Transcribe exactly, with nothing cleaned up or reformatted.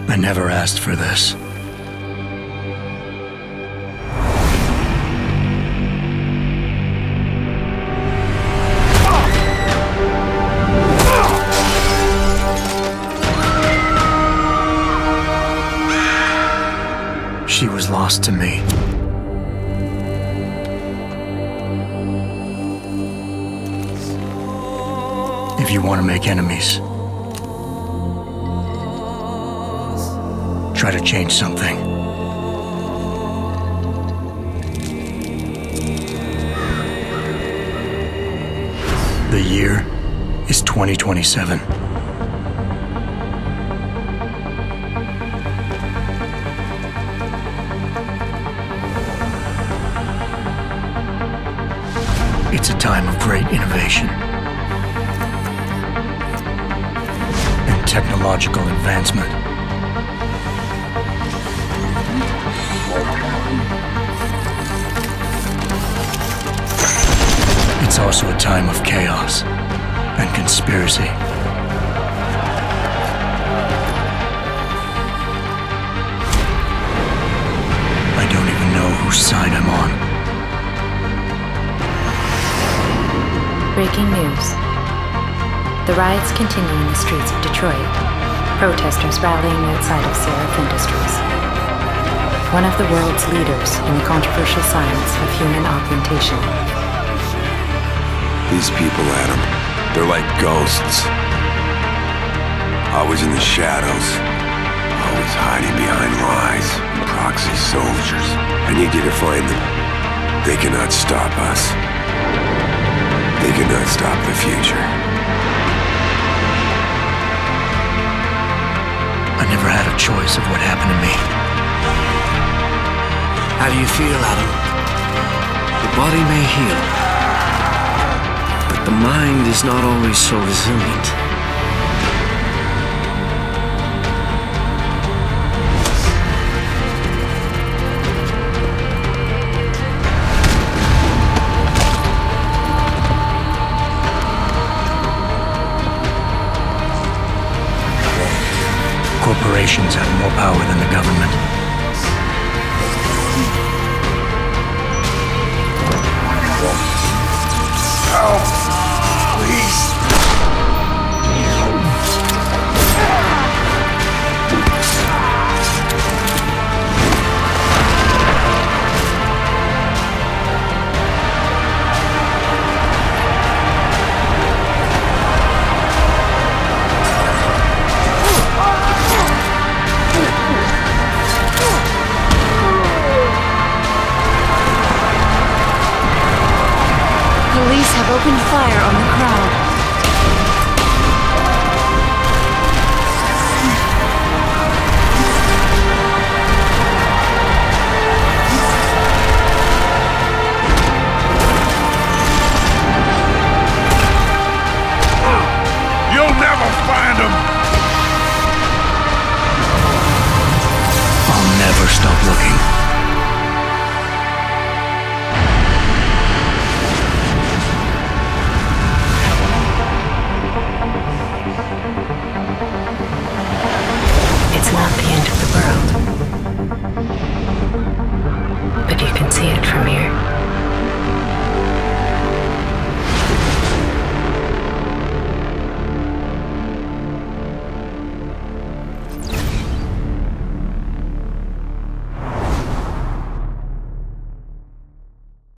I never asked for this. She was lost to me. If you want to make enemies, try to change something. The year is twenty twenty-seven. It's a time of great innovation and technological advancement. It's also a time of chaos and conspiracy. I don't even know whose side I'm on. Breaking news. The riots continue in the streets of Detroit. Protesters rallying outside of Sarif Industries, one of the world's leaders in the controversial science of human augmentation. These people, Adam, they're like ghosts. Always in the shadows. Always hiding behind lies. Proxy soldiers. I need you to find them. They cannot stop us. They cannot stop the future. I never had a choice of what happened to me. How do you feel, Adam? The body may heal, but the mind is not always so resilient. Corporations have more power than the government. Help! Please! Police have opened fire on the crowd. You'll never find them! I'll never stop looking.